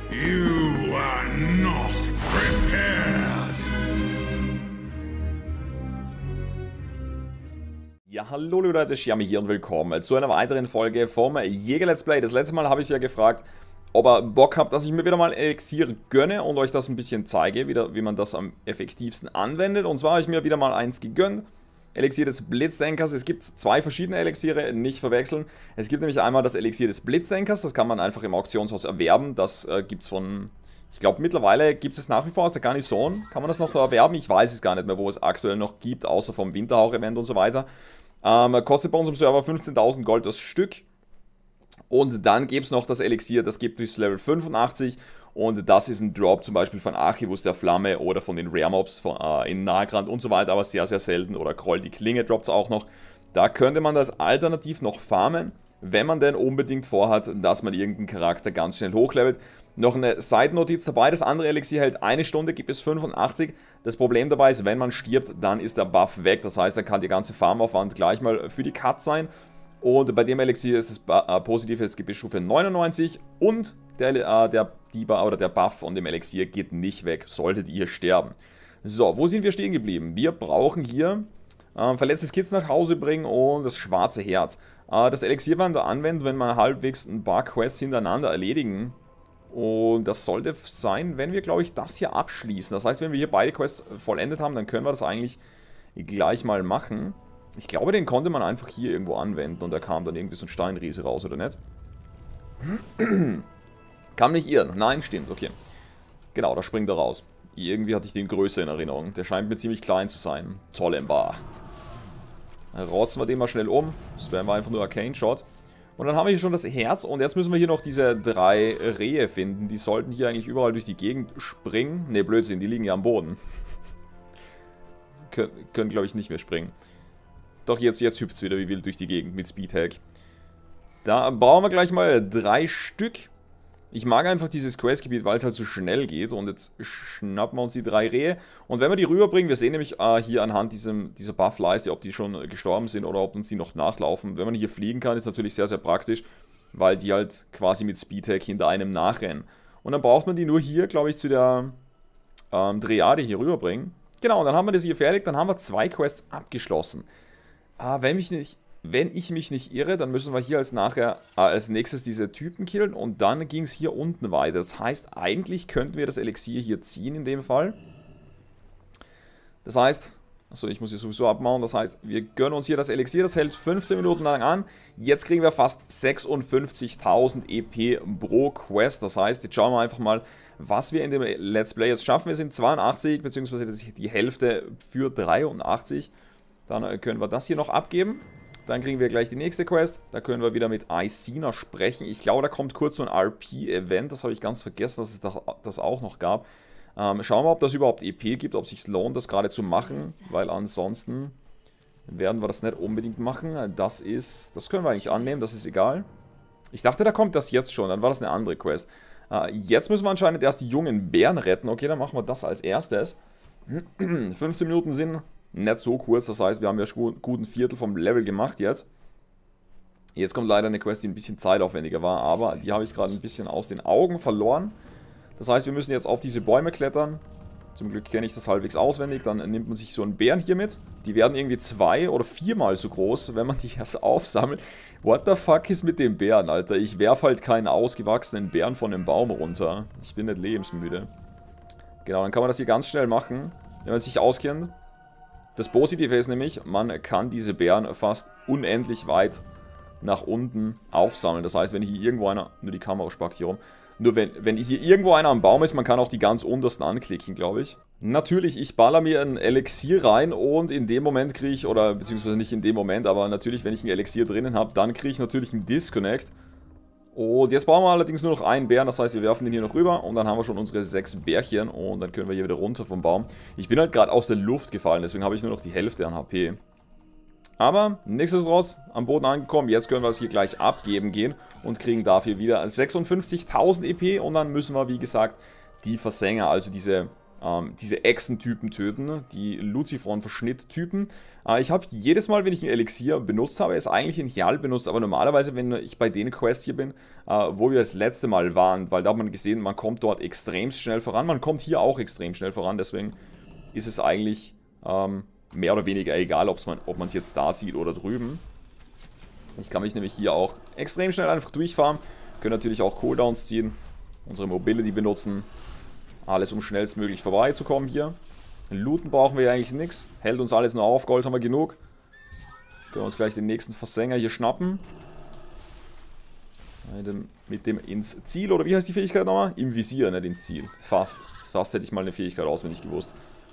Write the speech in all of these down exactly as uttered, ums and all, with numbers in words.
You are not prepared. Ja, hallo liebe Leute, Xiaomi hier und willkommen zu einer weiteren Folge vom Jäger Let's Play. Das letzte Mal habe ich ja gefragt, ob ihr Bock habt, dass ich mir wieder mal Elixier gönne und euch das ein bisschen zeige, wieder, wie man das am effektivsten anwendet. Und zwar habe ich mir wieder mal eins gegönnt. Elixier des Blitzdenkers. Es gibt zwei verschiedene Elixiere, nicht verwechseln. Es gibt nämlich einmal das Elixier des Blitzdenkers, das kann man einfach im Auktionshaus erwerben. Das äh, gibt es von, ich glaube mittlerweile gibt es nach wie vor aus der Garnison. Kann man das noch erwerben? Ich weiß es gar nicht mehr, wo es aktuell noch gibt, außer vom Winterhauch-Event und so weiter. Ähm, kostet bei uns im Server fünfzehntausend Gold das Stück. Und dann gibt es noch das Elixier, das gibt bis Level fünfundachtzig. Und das ist ein Drop zum Beispiel von Archivus der Flamme oder von den Rare Mobs von, äh, in Nagrand und so weiter, aber sehr, sehr selten. Oder Kroll die Klinge droppt es auch noch. Da könnte man das alternativ noch farmen, wenn man denn unbedingt vorhat, dass man irgendeinen Charakter ganz schnell hochlevelt. Noch eine Seitennotiz dabei, das andere Elixier hält eine Stunde, gibt es fünfundachtzig. Das Problem dabei ist, wenn man stirbt, dann ist der Buff weg. Das heißt, dann kann die ganze Farmaufwand gleich mal für die Cut sein. Und bei dem Elixier ist es äh, positiv, es gibt Stufe neunundneunzig und der, äh, der, die, oder der Buff von dem Elixier geht nicht weg, solltet ihr sterben. So, wo sind wir stehen geblieben? Wir brauchen hier äh, verletztes Kids nach Hause bringen und das schwarze Herz. Äh, das Elixier werden wir anwenden, wenn man halbwegs ein paar Quests hintereinander erledigen. Und das sollte sein, wenn wir, glaube ich, das hier abschließen. Das heißt, wenn wir hier beide Quests vollendet haben, dann können wir das eigentlich gleich mal machen. Ich glaube, den konnte man einfach hier irgendwo anwenden und da kam dann irgendwie so ein Steinriese raus, oder nicht? Kann nicht irren. Nein, stimmt, okay. Genau, da springt er raus. Irgendwie hatte ich den größer in Erinnerung. Der scheint mir ziemlich klein zu sein. Zollembar. Dann rotzen wir den mal schnell um. Das wäre einfach nur Arcane Shot. Und dann haben wir hier schon das Herz und jetzt müssen wir hier noch diese drei Rehe finden. Die sollten hier eigentlich überall durch die Gegend springen. Ne, Blödsinn, die liegen ja am Boden. Kön können, glaube ich, nicht mehr springen. Doch jetzt, jetzt hüpft es wieder wie wild durch die Gegend mit Speedhack. Da brauchen wir gleich mal drei Stück. Ich mag einfach dieses Questgebiet, weil es halt so schnell geht. Und jetzt schnappen wir uns die drei Rehe. Und wenn wir die rüberbringen, wir sehen nämlich äh, hier anhand diesem, dieser Buff-Leiste, ob die schon gestorben sind oder ob uns die noch nachlaufen. Wenn man hier fliegen kann, ist natürlich sehr, sehr praktisch, weil die halt quasi mit Speedhack hinter einem nachrennen. Und dann braucht man die nur hier, glaube ich, zu der ähm, Dryade hier rüberbringen. Genau, und dann haben wir das hier fertig. Dann haben wir zwei Quests abgeschlossen. Ah, wenn, mich nicht, wenn ich mich nicht irre, dann müssen wir hier als, nachher, äh, als nächstes diese Typen killen und dann ging es hier unten weiter. Das heißt, eigentlich könnten wir das Elixier hier ziehen in dem Fall. Das heißt, achso, ich muss hier sowieso abmachen, das heißt, wir gönnen uns hier das Elixier, das hält fünfzehn Minuten lang an. Jetzt kriegen wir fast sechsundfünfzigtausend E P pro Quest, das heißt, jetzt schauen wir einfach mal, was wir in dem Let's Play jetzt schaffen. Wir sind zweiundachtzig, beziehungsweise die Hälfte für dreiundachtzig. Dann können wir das hier noch abgeben. Dann kriegen wir gleich die nächste Quest. Da können wir wieder mit Icena sprechen. Ich glaube, da kommt kurz so ein R P-Event. Das habe ich ganz vergessen, dass es das auch noch gab. Ähm, schauen wir, ob das überhaupt E P gibt, ob es sich lohnt, das gerade zu machen. Weil ansonsten werden wir das nicht unbedingt machen. Das ist, das können wir eigentlich annehmen, das ist egal. Ich dachte, da kommt das jetzt schon. Dann war das eine andere Quest. Äh, jetzt müssen wir anscheinend erst die jungen Bären retten. Okay, dann machen wir das als erstes. fünfzehn Minuten sind nicht so kurz, das heißt, wir haben ja schon gut ein Viertel vom Level gemacht jetzt. Jetzt kommt leider eine Quest, die ein bisschen zeitaufwendiger war, aber die habe ich gerade ein bisschen aus den Augen verloren. Das heißt, wir müssen jetzt auf diese Bäume klettern. Zum Glück kenne ich das halbwegs auswendig. Dann nimmt man sich so einen Bären hier mit. Die werden irgendwie zwei- oder viermal so groß, wenn man die erst aufsammelt. What the fuck ist mit dem Bären, Alter? Ich werfe halt keinen ausgewachsenen Bären von dem Baum runter. Ich bin nicht lebensmüde. Genau, dann kann man das hier ganz schnell machen, wenn man sich auskennt. Das Positive ist nämlich, man kann diese Bären fast unendlich weit nach unten aufsammeln. Das heißt, wenn hier irgendwo einer, nur die Kamera spackt hier rum, nur wenn, wenn hier irgendwo einer am Baum ist, man kann auch die ganz untersten anklicken, glaube ich. Natürlich, ich baller mir ein Elixier rein und in dem Moment kriege ich, oder beziehungsweise nicht in dem Moment, aber natürlich, wenn ich ein Elixier drinnen habe, dann kriege ich natürlich einen Disconnect. Und jetzt brauchen wir allerdings nur noch einen Bären, das heißt, wir werfen den hier noch rüber und dann haben wir schon unsere sechs Bärchen und dann können wir hier wieder runter vom Baum. Ich bin halt gerade aus der Luft gefallen, deswegen habe ich nur noch die Hälfte an H P. Aber nichtsdestotrotz am Boden angekommen, jetzt können wir es hier gleich abgeben gehen und kriegen dafür wieder sechsundfünfzigtausend E P und dann müssen wir, wie gesagt, die Versänger, also diese ähm, diese Echsen-Typen töten, die Lucifron-Verschnitt-Typen. Äh, ich habe jedes Mal, wenn ich ein Elixier benutzt habe, es eigentlich in Hjal benutzt, aber normalerweise, wenn ich bei den Quests hier bin, äh, wo wir das letzte Mal waren, weil da hat man gesehen, man kommt dort extrem schnell voran, man kommt hier auch extrem schnell voran, deswegen ist es eigentlich ähm, mehr oder weniger egal, man, ob man es jetzt da sieht oder drüben. Ich kann mich nämlich hier auch extrem schnell einfach durchfahren, können natürlich auch Cooldowns ziehen, unsere Mobility benutzen. Alles, um schnellstmöglich vorbeizukommen hier. Looten brauchen wir ja eigentlich nichts. Hält uns alles nur auf. Gold haben wir genug. Können wir uns gleich den nächsten Versänger hier schnappen. Mit dem, mit dem ins Ziel. Oder wie heißt die Fähigkeit nochmal? Im Visier, nicht ins Ziel. Fast. Fast hätte ich mal eine Fähigkeit auswendig gewusst.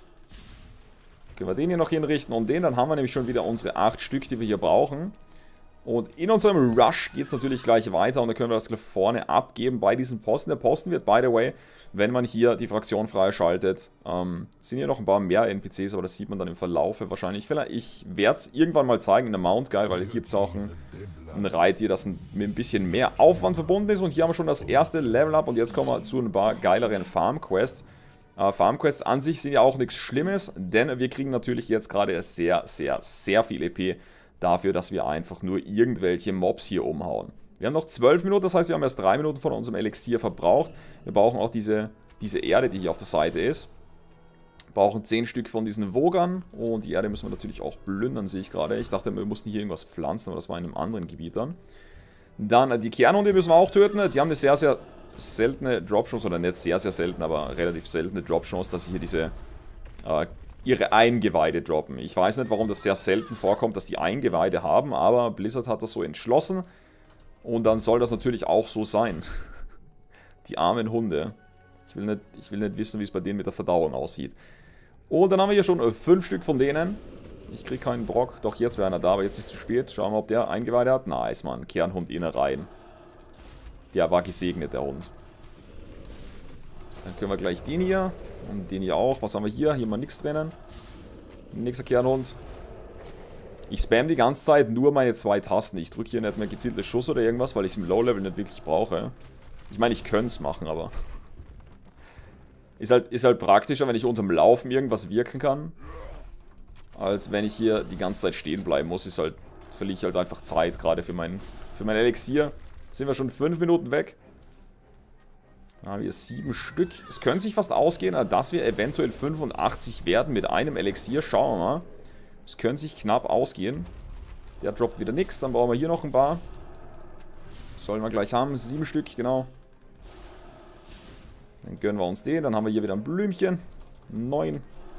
Können wir den hier noch hinrichten und den. Dann haben wir nämlich schon wieder unsere acht Stück, die wir hier brauchen. Und in unserem Rush geht es natürlich gleich weiter und dann können wir das gleich vorne abgeben bei diesem Posten. Der Posten wird, by the way, wenn man hier die Fraktion freischaltet, ähm, sind hier noch ein paar mehr N P Cs, aber das sieht man dann im Verlaufe wahrscheinlich. Vielleicht, ich werde es irgendwann mal zeigen in der Mount Guide, weil hier gibt es auch ein, ein Reittier, das ein, mit ein bisschen mehr Aufwand verbunden ist. Und hier haben wir schon das erste Level Up und jetzt kommen wir zu ein paar geileren Farm Quests. Äh, Farm Quests an sich sind ja auch nichts Schlimmes, denn wir kriegen natürlich jetzt gerade sehr, sehr, sehr viel E P dafür, dass wir einfach nur irgendwelche Mobs hier umhauen. Wir haben noch zwölf Minuten, das heißt, wir haben erst drei Minuten von unserem Elixier verbraucht. Wir brauchen auch diese, diese Erde, die hier auf der Seite ist. Wir brauchen zehn Stück von diesen Wogern und die Erde müssen wir natürlich auch plündern, sehe ich gerade. Ich dachte, wir mussten hier irgendwas pflanzen, aber das war in einem anderen Gebiet dann. Dann die Kernhunde müssen wir auch töten. Die haben eine sehr, sehr seltene Drop-Chance, oder nicht sehr, sehr selten, aber relativ seltene Drop-Chance, dass sie hier diese äh, ihre Eingeweide droppen. Ich weiß nicht, warum das sehr selten vorkommt, dass die Eingeweide haben, aber Blizzard hat das so entschlossen. Und dann soll das natürlich auch so sein. Die armen Hunde. Ich will nicht, ich will nicht wissen, wie es bei denen mit der Verdauung aussieht. Und dann haben wir hier schon fünf Stück von denen. Ich kriege keinen Brock. Doch, jetzt wäre einer da, aber jetzt ist es zu spät. Schauen wir, ob der Eingeweide hat. Nice, Mann. Kernhund Innereien. Der war gesegnet, der Hund. Dann können wir gleich den hier. Und den hier auch. Was haben wir hier? Hier haben wir nichts drinnen. Nächster Kernhund. Ich spam die ganze Zeit nur meine zwei Tasten. Ich drücke hier nicht mehr gezielten Schuss oder irgendwas, weil ich es im Low-Level nicht wirklich brauche. Ich meine, ich könnte es machen, aber... Ist halt, ist halt praktischer, wenn ich unterm Laufen irgendwas wirken kann. Als wenn ich hier die ganze Zeit stehen bleiben muss. Ist halt, verliere ich halt einfach Zeit, gerade für mein, für mein Elixier. Jetzt sind wir schon fünf Minuten weg. Da haben wir sieben Stück. Es könnte sich fast ausgehen, dass wir eventuell fünfundachtzig werden mit einem Elixier. Schauen wir mal. Es könnte sich knapp ausgehen. Der droppt wieder nichts. Dann brauchen wir hier noch ein paar. Sollen wir gleich haben. Sieben Stück, genau. Dann gönnen wir uns den. Dann haben wir hier wieder ein Blümchen. Neun.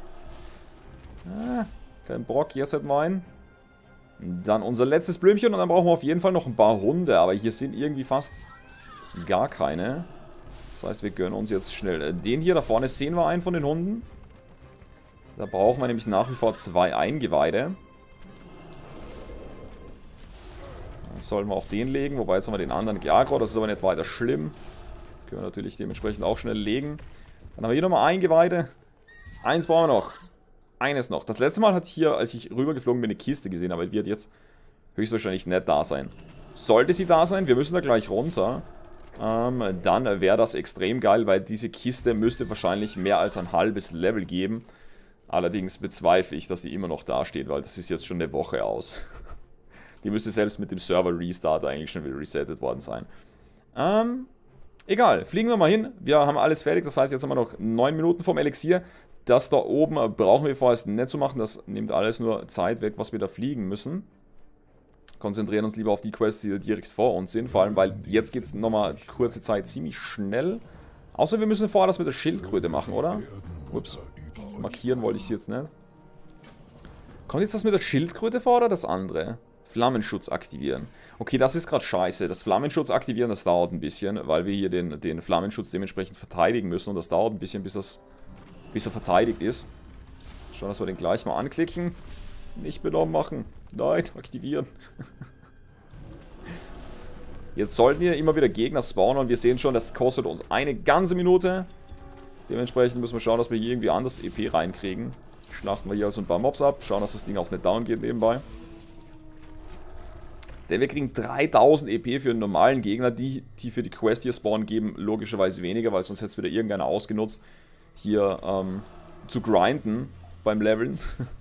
Ah, kein Brock. Jetzt hätten wir einen. Dann unser letztes Blümchen. Und dann brauchen wir auf jeden Fall noch ein paar Hunde. Aber hier sind irgendwie fast gar keine. Das heißt, wir gönnen uns jetzt schnell den hier. Da vorne sehen wir einen von den Hunden. Da brauchen wir nämlich nach wie vor zwei Eingeweide. Dann sollen wir auch den legen, wobei jetzt haben wir den anderen geagro, das ist aber nicht weiter schlimm. Können wir natürlich dementsprechend auch schnell legen. Dann haben wir hier nochmal Eingeweide. Eins brauchen wir noch. Eines noch. Das letzte Mal hatte ich hier, als ich rübergeflogen bin, eine Kiste gesehen, aber die wird jetzt höchstwahrscheinlich nicht da sein. Sollte sie da sein, wir müssen da gleich runter. Ähm, dann wäre das extrem geil, weil diese Kiste müsste wahrscheinlich mehr als ein halbes Level geben. Allerdings bezweifle ich, dass die immer noch da steht, weil das ist jetzt schon eine Woche aus. Die müsste selbst mit dem Server-Restart eigentlich schon wieder resettet worden sein. Ähm, egal, fliegen wir mal hin. Wir haben alles fertig, das heißt, jetzt haben wir noch neun Minuten vom Elixier. Das da oben brauchen wir vorerst nicht zu machen, das nimmt alles nur Zeit weg, was wir da fliegen müssen. Konzentrieren uns lieber auf die Quests, die direkt vor uns sind, vor allem, weil jetzt geht es nochmal kurze Zeit ziemlich schnell. Außer wir müssen vorher das mit der Schildkröte machen, oder? Ups. Markieren wollte ich sie jetzt nicht. Kommt jetzt das mit der Schildkröte vor oder das andere? Flammenschutz aktivieren. Okay, das ist gerade scheiße. Das Flammenschutz aktivieren, das dauert ein bisschen, weil wir hier den, den Flammenschutz dementsprechend verteidigen müssen. Und das dauert ein bisschen, bis, das, bis er verteidigt ist. Schauen, dass wir den gleich mal anklicken. Nicht benommen machen. Nein, aktivieren. Jetzt sollten wir immer wieder Gegner spawnen und wir sehen schon, das kostet uns eine ganze Minute. Dementsprechend müssen wir schauen, dass wir hier irgendwie anders E P reinkriegen. Schlachten wir hier also ein paar Mobs ab. Schauen, dass das Ding auch nicht down geht nebenbei. Denn wir kriegen dreitausend E P für einen normalen Gegner. Die, die für die Quest hier spawnen, geben logischerweise weniger, weil sonst hätte es wieder irgendeiner ausgenutzt. hier ähm, zu grinden beim Leveln.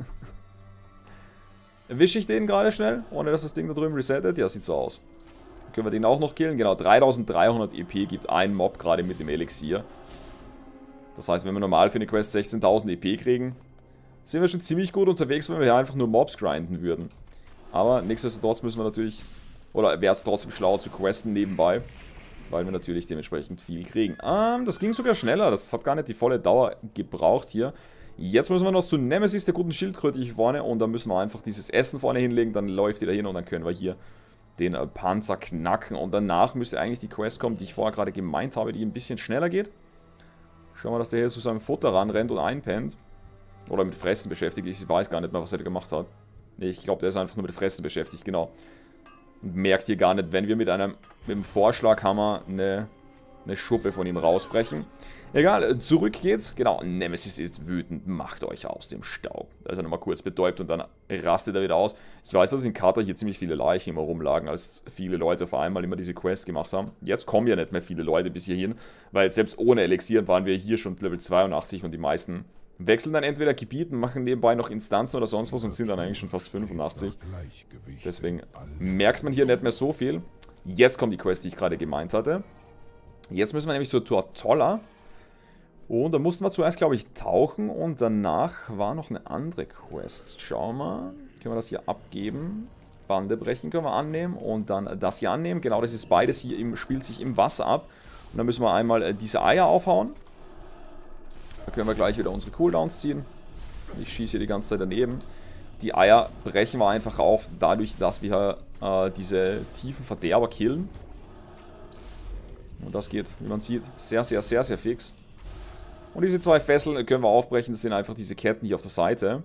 Erwische ich den gerade schnell, ohne dass das Ding da drüben resettet? Ja, sieht so aus. Können wir den auch noch killen? Genau, dreitausenddreihundert E P gibt ein Mob gerade mit dem Elixier. Das heißt, wenn wir normal für eine Quest sechzehntausend E P kriegen, sind wir schon ziemlich gut unterwegs, wenn wir hier einfach nur Mobs grinden würden. Aber nichtsdestotrotz müssen wir natürlich, oder wäre es trotzdem schlau zu questen nebenbei, weil wir natürlich dementsprechend viel kriegen. Ähm, das ging sogar schneller, das hat gar nicht die volle Dauer gebraucht hier. Jetzt müssen wir noch zu Nemesis, der guten Schildkröte hier vorne, und da müssen wir einfach dieses Essen vorne hinlegen, dann läuft die da hin und dann können wir hier den äh, Panzer knacken. Und danach müsste eigentlich die Quest kommen, die ich vorher gerade gemeint habe, die ein bisschen schneller geht. Schauen wir, dass der hier zu seinem Futter ranrennt und einpennt. Oder mit Fressen beschäftigt, ich weiß gar nicht mehr, was er da gemacht hat. Nee, ich glaube, der ist einfach nur mit Fressen beschäftigt, genau. Und merkt hier gar nicht, wenn wir mit einem, mit einem Vorschlaghammer eine, eine Schuppe von ihm rausbrechen. Egal, zurück geht's. Genau, Nemesis ist wütend, macht euch aus dem Staub. Da ist er nochmal kurz betäubt und dann rastet er wieder aus. Ich weiß, dass in Kata hier ziemlich viele Leichen immer rumlagen, als viele Leute auf einmal immer diese Quest gemacht haben. Jetzt kommen ja nicht mehr viele Leute bis hierhin, weil selbst ohne Elixier waren wir hier schon Level zweiundachtzig und die meisten wechseln dann entweder Gebieten, machen nebenbei noch Instanzen oder sonst was und sind dann eigentlich schon fast fünfundachtzig. Deswegen merkt man hier nicht mehr so viel. Jetzt kommt die Quest, die ich gerade gemeint hatte. Jetzt müssen wir nämlich zur Tortolla. Und da mussten wir zuerst, glaube ich, tauchen und danach war noch eine andere Quest. Schauen wir mal. Können wir das hier abgeben. Bande brechen können wir annehmen und dann das hier annehmen. Genau, das ist beides hier, im, spielt sich im Wasser ab. Und dann müssen wir einmal äh, diese Eier aufhauen. Da können wir gleich wieder unsere Cooldowns ziehen. Ich schieße hier die ganze Zeit daneben. Die Eier brechen wir einfach auf, dadurch, dass wir äh, diese tiefen Verderber killen. Und das geht, wie man sieht, sehr, sehr, sehr, sehr fix. Und diese zwei Fesseln können wir aufbrechen. Das sind einfach diese Ketten hier auf der Seite.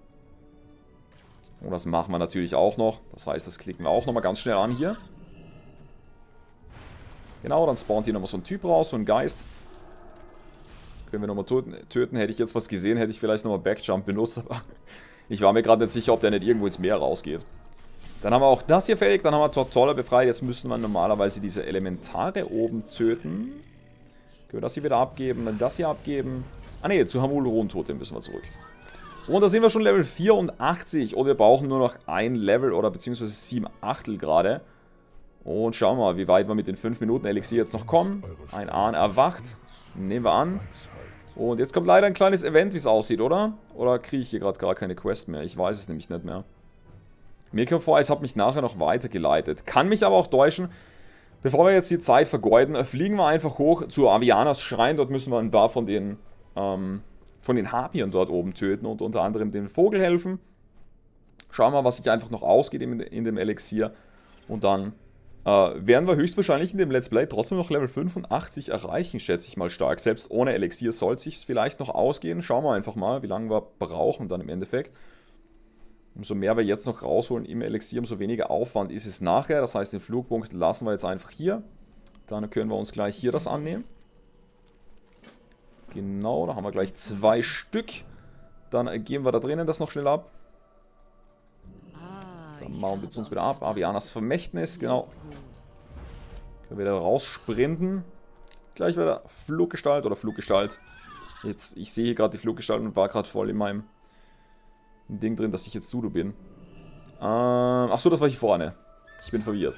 Und das machen wir natürlich auch noch. Das heißt, das klicken wir auch nochmal ganz schnell an hier. Genau, dann spawnt hier nochmal so ein Typ raus, so ein Geist. Können wir nochmal töten. Hätte ich jetzt was gesehen, hätte ich vielleicht nochmal Backjump benutzt. Aber ich war mir gerade nicht sicher, ob der nicht irgendwo ins Meer rausgeht. Dann haben wir auch das hier fertig. Dann haben wir Tortolla befreit. Jetzt müssen wir normalerweise diese Elementare oben töten. Können wir das hier wieder abgeben, dann das hier abgeben. Ah ne, zu Hamul Ruhntote müssen wir zurück. Und da sind wir schon Level vierundachtzig und wir brauchen nur noch ein Level oder beziehungsweise sieben Achtel gerade. Und schauen wir mal, wie weit wir mit den fünf Minuten Elixier jetzt noch kommen. Ein Ahn erwacht. Nehmen wir an. Und jetzt kommt leider ein kleines Event, wie es aussieht, oder? Oder kriege ich hier gerade gar keine Quest mehr? Ich weiß es nämlich nicht mehr. Mir kommt vor, es hat mich nachher noch weitergeleitet. Kann mich aber auch täuschen. Bevor wir jetzt die Zeit vergeuden, fliegen wir einfach hoch zu Avianas Schrein. Dort müssen wir ein paar von den, ähm, von den Harpien dort oben töten und unter anderem den Vogel helfen. Schauen wir mal, was sich einfach noch ausgeht in, in dem Elixier. Und dann äh, werden wir höchstwahrscheinlich in dem Let's Play trotzdem noch Level fünfundachtzig erreichen, schätze ich mal stark. Selbst ohne Elixier soll es sich vielleicht noch ausgehen. Schauen wir einfach mal, wie lange wir brauchen dann im Endeffekt. Umso mehr wir jetzt noch rausholen im Elixier, umso weniger Aufwand ist es nachher. Das heißt, den Flugpunkt lassen wir jetzt einfach hier. Dann können wir uns gleich hier das annehmen. Genau, da haben wir gleich zwei Stück. Dann geben wir da drinnen das noch schnell ab. Dann machen wir uns wieder ab. Avianas Vermächtnis, genau. Können wir wieder raussprinten. Gleich wieder Fluggestalt oder Fluggestalt. Jetzt, ich sehe hier gerade die Fluggestalt und war gerade voll in meinem ein Ding drin, dass ich jetzt Sudo bin. Ähm, Achso, das war hier vorne. Ich bin verwirrt.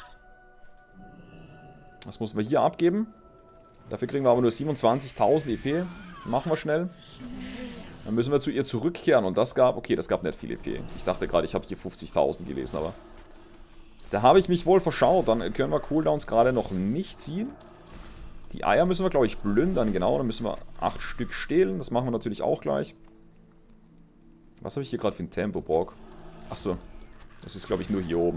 Das müssen wir hier abgeben. Dafür kriegen wir aber nur siebenundzwanzigtausend E P. Machen wir schnell. Dann müssen wir zu ihr zurückkehren. Und das gab... Okay, das gab nicht viel E P. Ich dachte gerade, ich habe hier fünfzigtausend gelesen, aber... Da habe ich mich wohl verschaut. Dann können wir Cooldowns gerade noch nicht ziehen. Die Eier müssen wir, glaube ich, plündern. Genau, dann müssen wir acht Stück stehlen. Das machen wir natürlich auch gleich. Was habe ich hier gerade für ein Tempo-Brock? Achso, das ist, glaube ich, nur hier oben.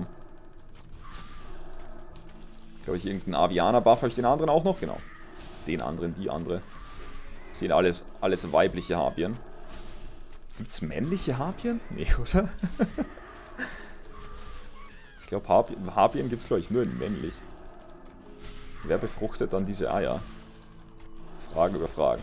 Glaube ich, irgendein Avianer-Buff. Habe ich den anderen auch noch? Genau. Den anderen, die andere. Das sind alles, alles weibliche Harpien. Gibt es männliche Harpien? Nee, oder? Ich glaube, Harpien, Harpien gibt es, glaube ich, nur in männlich. Wer befruchtet dann diese Eier? Fragen über Fragen.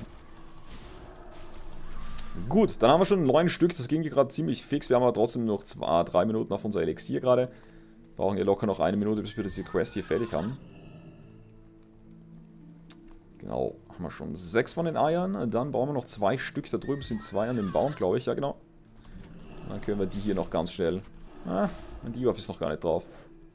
Gut, dann haben wir schon neun Stück. Das ging hier gerade ziemlich fix. Wir haben aber trotzdem noch zwei, drei Minuten auf unser Elixier gerade. Brauchen hier locker noch eine Minute, bis wir diese Quest hier fertig haben. Genau. Haben wir schon sechs von den Eiern. Dann brauchen wir noch zwei Stück. Da drüben sind zwei an dem Baum, glaube ich. Ja, genau. Dann können wir die hier noch ganz schnell... Ah, die Debuff ist noch gar nicht drauf.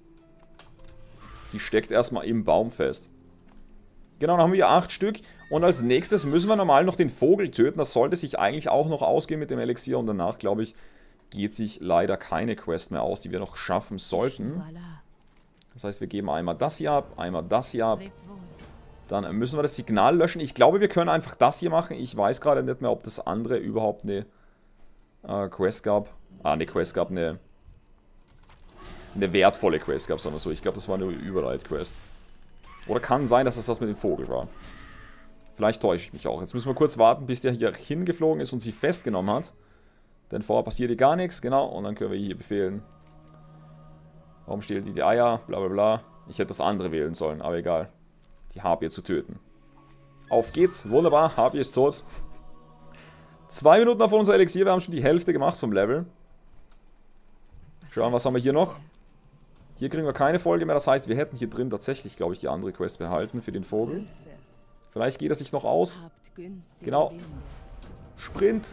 Die steckt erstmal im Baum fest. Genau, dann haben wir acht Stück. Und als nächstes müssen wir normal noch den Vogel töten. Das sollte sich eigentlich auch noch ausgehen mit dem Elixier. Und danach, glaube ich, geht sich leider keine Quest mehr aus, die wir noch schaffen sollten. Das heißt, wir geben einmal das hier ab, einmal das hier ab. Dann müssen wir das Signal löschen. Ich glaube, wir können einfach das hier machen. Ich weiß gerade nicht mehr, ob das andere überhaupt eine äh, Quest gab. Ah, eine Quest gab, eine, eine wertvolle Quest gab, sagen wir so. Ich glaube, das war eine Überreit-Quest. Oder kann sein, dass es das mit dem Vogel war. Vielleicht täusche ich mich auch. Jetzt müssen wir kurz warten, bis der hier hingeflogen ist und sie festgenommen hat. Denn vorher passiert hier gar nichts. Genau, und dann können wir hier befehlen. Warum stehlen die die Eier? Bla bla bla. Ich hätte das andere wählen sollen, aber egal. Die Harpie zu töten. Auf geht's. Wunderbar. Harpie ist tot. Zwei Minuten auf unser Elixier. Wir haben schon die Hälfte gemacht vom Level. Schauen, was haben wir hier noch? Hier kriegen wir keine Folge mehr. Das heißt, wir hätten hier drin tatsächlich, glaube ich, die andere Quest behalten für den Vogel. Vielleicht geht er sich noch aus. Genau. Sprint.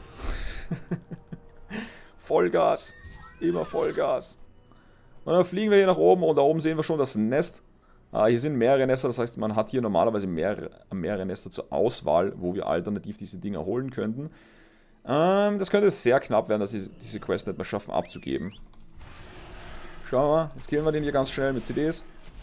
Vollgas. Immer Vollgas. Und dann fliegen wir hier nach oben und da oben sehen wir schon das Nest. Ah, hier sind mehrere Nester, das heißt, man hat hier normalerweise mehrere, mehrere Nester zur Auswahl, wo wir alternativ diese Dinger holen könnten. Ähm, das könnte sehr knapp werden, dass sie diese Quest nicht mehr schaffen abzugeben. Schauen wir mal, jetzt killen wir den hier ganz schnell mit C Ds.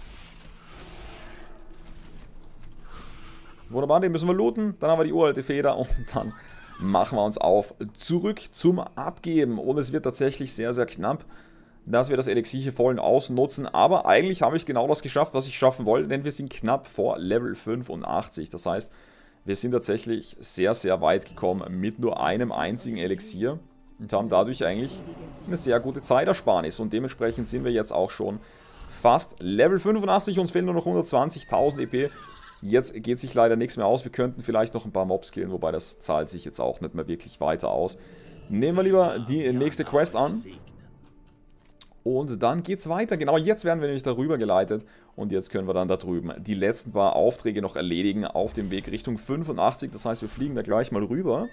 Wunderbar, den müssen wir looten. Dann haben wir die uralte Feder und dann machen wir uns auf zurück zum Abgeben. Und es wird tatsächlich sehr, sehr knapp, dass wir das Elixier hier vollen ausnutzen. Aber eigentlich habe ich genau das geschafft, was ich schaffen wollte, denn wir sind knapp vor Level fünfundachtzig. Das heißt, wir sind tatsächlich sehr, sehr weit gekommen mit nur einem einzigen Elixier und haben dadurch eigentlich eine sehr gute Zeitersparnis. Und dementsprechend sind wir jetzt auch schon fast Level fünfundachtzig. Uns fehlen nur noch hundertzwanzigtausend E P. Jetzt geht sich leider nichts mehr aus. Wir könnten vielleicht noch ein paar Mobs killen, wobei das zahlt sich jetzt auch nicht mehr wirklich weiter aus. Nehmen wir lieber die nächste Quest an. Und dann geht's weiter. Genau jetzt werden wir nämlich darüber geleitet. Und jetzt können wir dann da drüben die letzten paar Aufträge noch erledigen auf dem Weg Richtung fünfundachtzig. Das heißt, wir fliegen da gleich mal rüber.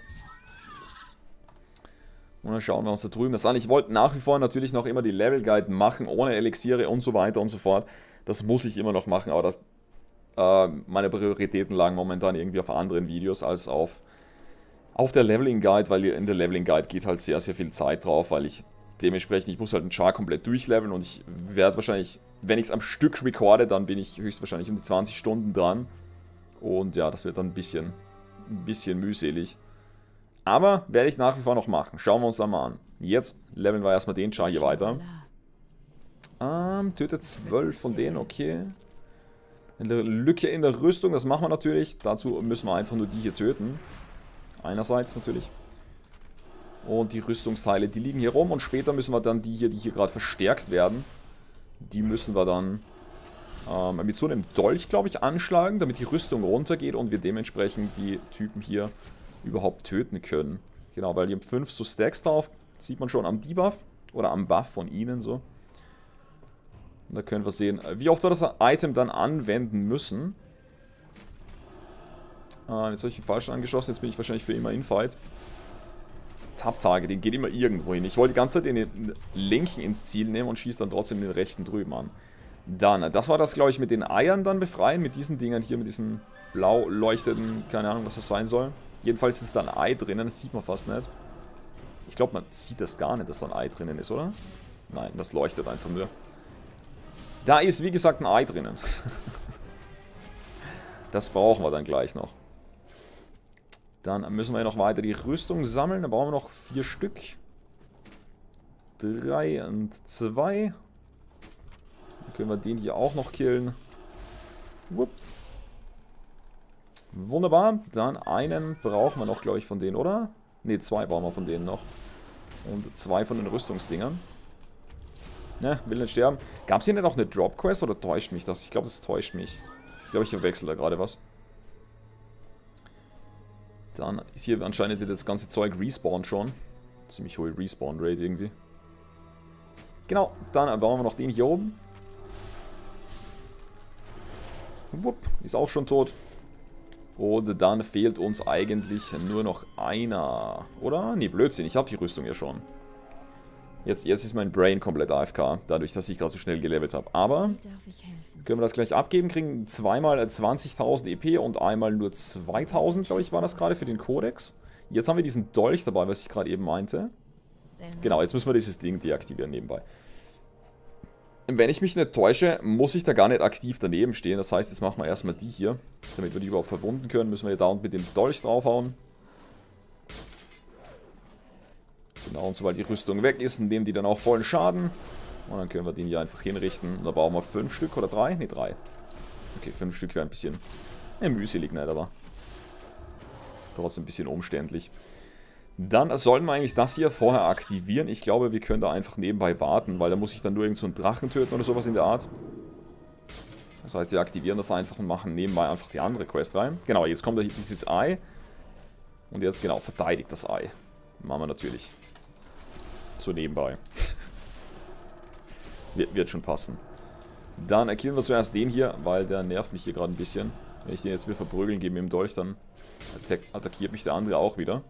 Und dann schauen wir uns da drüben das an. Ich wollte nach wie vor natürlich noch immer die Level Guide machen, ohne Elixiere und so weiter und so fort. Das muss ich immer noch machen, aber das, äh, meine Prioritäten lagen momentan irgendwie auf anderen Videos als auf, auf der Leveling Guide, weil in der Leveling Guide geht halt sehr, sehr viel Zeit drauf, weil ich dementsprechend, ich muss halt einen Char komplett durchleveln und ich werde wahrscheinlich, wenn ich es am Stück recorde, dann bin ich höchstwahrscheinlich um die zwanzig Stunden dran. Und ja, das wird dann ein bisschen, ein bisschen mühselig. Aber werde ich nach wie vor noch machen. Schauen wir uns dann mal an. Jetzt leveln wir erstmal den Char hier weiter. Ähm, tötet zwölf von denen, okay. Eine Lücke in der Rüstung, das machen wir natürlich. Dazu müssen wir einfach nur die hier töten. Einerseits natürlich. Und die Rüstungsteile, die liegen hier rum. Und später müssen wir dann die hier, die hier gerade verstärkt werden, die müssen wir dann ähm, mit so einem Dolch, glaube ich, anschlagen, damit die Rüstung runtergeht und wir dementsprechend die Typen hier überhaupt töten können. Genau, weil die haben fünf so Stacks drauf. Das sieht man schon am Debuff oder am Buff von ihnen so. Und da können wir sehen, wie oft wir das Item dann anwenden müssen. Äh, jetzt habe ich den falschen angeschossen, jetzt bin ich wahrscheinlich für immer in Fight. Tab-Tage, den geht immer irgendwo hin. Ich wollte die ganze Zeit den linken ins Ziel nehmen und schieße dann trotzdem den rechten drüben an. Dann, das war das, glaube ich, mit den Eiern dann befreien, mit diesen Dingern hier, mit diesen blau leuchtenden, keine Ahnung, was das sein soll. Jedenfalls ist da ein Ei drinnen, das sieht man fast nicht. Ich glaube, man sieht das gar nicht, dass da ein Ei drinnen ist, oder? Nein, das leuchtet einfach nur. Da ist, wie gesagt, ein Ei drinnen. Das brauchen wir dann gleich noch. Dann müssen wir ja noch weiter die Rüstung sammeln. Da brauchen wir noch vier Stück. Drei und zwei. Dann können wir den hier auch noch killen. Wupp. Wunderbar. Dann einen brauchen wir noch, glaube ich, von denen, oder? Ne, zwei brauchen wir von denen noch. Und zwei von den Rüstungsdingern. Ne, will nicht sterben. Gab es hier nicht auch eine Drop-Quest oder täuscht mich das? Ich glaube, das täuscht mich. Ich glaube, ich verwechsel da gerade was. Dann ist hier anscheinend das ganze Zeug respawned schon. Ziemlich hohe Respawn-Rate irgendwie. Genau, dann bauen wir noch den hier oben. Wupp, ist auch schon tot. Und dann fehlt uns eigentlich nur noch einer. Oder? Nee, Blödsinn, ich habe die Rüstung ja schon. Jetzt, jetzt ist mein Brain komplett A F K, dadurch, dass ich gerade so schnell gelevelt habe. Aber können wir das gleich abgeben, kriegen zweimal zwanzigtausend E P und einmal nur zweitausend, glaube ich, war das gerade für den Kodex. Jetzt haben wir diesen Dolch dabei, was ich gerade eben meinte. Genau, jetzt müssen wir dieses Ding deaktivieren nebenbei. Wenn ich mich nicht täusche, muss ich da gar nicht aktiv daneben stehen. Das heißt, jetzt machen wir erstmal die hier. Damit wir die überhaupt verwunden können, müssen wir hier da und mit dem Dolch draufhauen. Genau, und sobald die Rüstung weg ist, nehmen die dann auch vollen Schaden. Und dann können wir den hier einfach hinrichten. Und da brauchen wir fünf Stück oder drei? Ne, drei. Okay, fünf Stück wäre ein bisschen äh, mühselig, nicht, aber trotzdem ein bisschen umständlich. Dann sollten wir eigentlich das hier vorher aktivieren. Ich glaube, wir können da einfach nebenbei warten, weil da muss ich dann nur irgend so einen Drachen töten oder sowas in der Art. Das heißt, wir aktivieren das einfach und machen nebenbei einfach die andere Quest rein. Genau, jetzt kommt da hier dieses Ei. Und jetzt, genau, verteidigt das Ei. Machen wir natürlich. So nebenbei. wird, wird schon passen. Dann killen wir zuerst den hier, weil der nervt mich hier gerade ein bisschen. Wenn ich den jetzt will verprügeln, gebe ihm im Dolch, dann attack attackiert mich der andere auch wieder.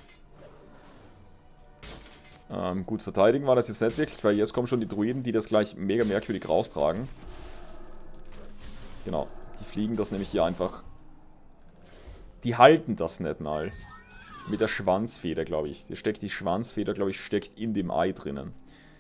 Ähm, gut, verteidigen war das jetzt nicht wirklich, weil jetzt kommen schon die Druiden, die das gleich mega merkwürdig raustragen. Genau, die fliegen das nämlich hier einfach. Die halten das nicht mal. Mit der Schwanzfeder, glaube ich. Hier steckt die Schwanzfeder, glaube ich, steckt in dem Ei drinnen.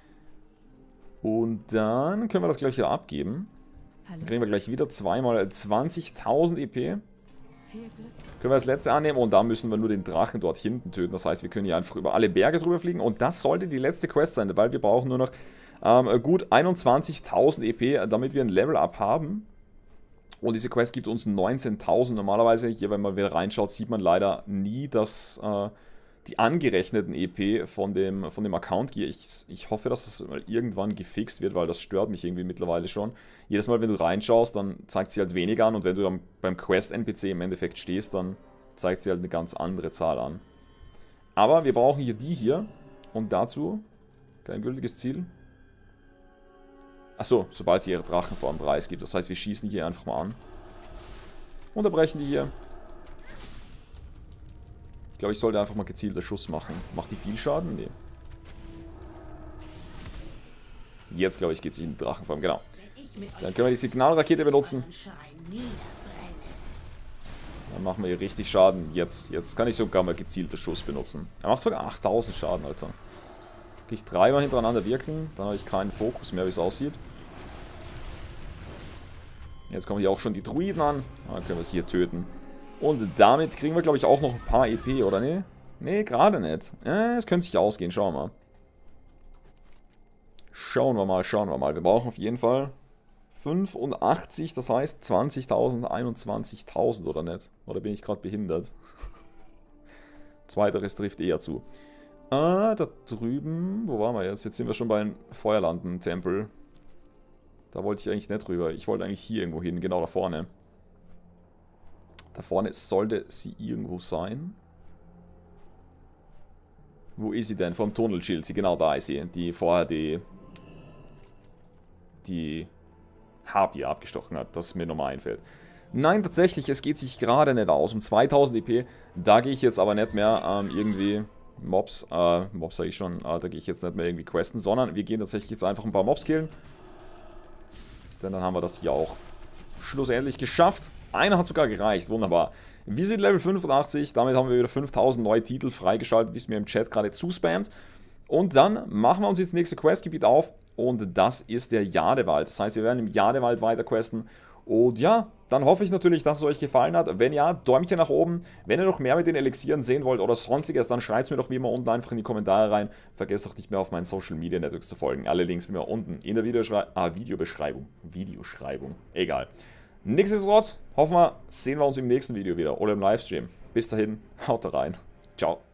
Und dann können wir das gleich wieder abgeben. Dann kriegen wir gleich wieder zweimal zwanzigtausend E P. Können wir das letzte annehmen und da müssen wir nur den Drachen dort hinten töten. Das heißt, wir können hier einfach über alle Berge drüber fliegen. Und das sollte die letzte Quest sein, weil wir brauchen nur noch ähm, gut einundzwanzigtausend E P, damit wir ein Level-Up haben. Und diese Quest gibt uns neunzehntausend. Normalerweise, hier, wenn man wieder reinschaut, sieht man leider nie, dass äh, die angerechneten E P von dem, von dem Account Gear, ich, ich hoffe, dass das mal irgendwann gefixt wird, weil das stört mich irgendwie mittlerweile schon. Jedes Mal, wenn du reinschaust, dann zeigt sie halt weniger an und wenn du dann beim Quest-N P C im Endeffekt stehst, dann zeigt sie halt eine ganz andere Zahl an. Aber wir brauchen hier die hier und dazu kein gültiges Ziel. Achso, sobald sie ihre Drachenform preisgibt. Das heißt, wir schießen hier einfach mal an. Unterbrechen die hier. Ich glaube, ich sollte einfach mal gezielter Schuss machen. Macht die viel Schaden? Nee. Jetzt, glaube ich, geht es in die Drachenform. Genau. Dann können wir die Signalrakete benutzen. Dann machen wir hier richtig Schaden. Jetzt, jetzt kann ich sogar mal gezielter Schuss benutzen. Er macht sogar achttausend Schaden, Alter. Kann ich dreimal hintereinander wirken. Dann habe ich keinen Fokus mehr, wie es aussieht. Jetzt kommen hier auch schon die Druiden an. Dann können wir sie hier töten. Und damit kriegen wir, glaube ich, auch noch ein paar E P, oder ne? Ne, gerade nicht. Äh, es könnte sich ausgehen. Schauen wir mal. Schauen wir mal, schauen wir mal. Wir brauchen auf jeden Fall fünfundachtzig, das heißt zwanzigtausend, einundzwanzigtausend, oder nicht? Oder bin ich gerade behindert? Zweiteres trifft eher zu. Ah, da drüben, wo waren wir jetzt? Jetzt sind wir schon beim Feuerlanden-Tempel. Da wollte ich eigentlich nicht rüber. Ich wollte eigentlich hier irgendwo hin, genau da vorne. Da vorne sollte sie irgendwo sein. Wo ist sie denn? Vom Tunnel chillt sie. Genau da ist sie. Die vorher die... Die... Harpie abgestochen hat, das mir nochmal einfällt. Nein, tatsächlich, es geht sich gerade nicht aus. Um zweitausend E P, da gehe ich jetzt aber nicht mehr ähm, irgendwie Mobs, äh, Mobs sage ich schon, äh, da gehe ich jetzt nicht mehr irgendwie questen, sondern wir gehen tatsächlich jetzt einfach ein paar Mobs killen. Denn dann haben wir das hier auch schlussendlich geschafft. Einer hat sogar gereicht, wunderbar. Wir sind Level fünfundachtzig, damit haben wir wieder fünftausend neue Titel freigeschaltet, wie es mir im Chat gerade zuspammt. Und dann machen wir uns jetzt das nächste Questgebiet auf. Und das ist der Jadewald. Das heißt, wir werden im Jadewald weiter questen. Und ja, dann hoffe ich natürlich, dass es euch gefallen hat. Wenn ja, Däumchen nach oben. Wenn ihr noch mehr mit den Elixieren sehen wollt oder sonstiges, dann schreibt es mir doch wie immer unten einfach in die Kommentare rein. Vergesst auch nicht mehr auf meinen Social Media Networks zu folgen. Alle Links wie immer unten in der Videoschrei ah, Videobeschreibung. Videoschreibung. Egal. Nichtsdestotrotz, hoffen wir, sehen wir uns im nächsten Video wieder oder im Livestream. Bis dahin, haut rein. Ciao.